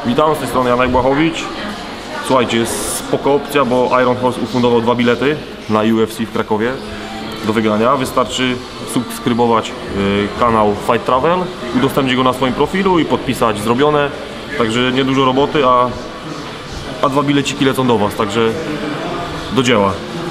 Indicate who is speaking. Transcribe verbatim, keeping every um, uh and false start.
Speaker 1: Witam, z tej strony Janek Błachowicz. Słuchajcie, jest spoko opcja, bo Iron Horse ufundował dwa bilety na U F C w Krakowie do wygrania. Wystarczy subskrybować y, kanał Fight Travel, udostępnić go na swoim profilu i podpisać zrobione. Także niedużo roboty, a, a dwa bileciki lecą do Was, także do dzieła.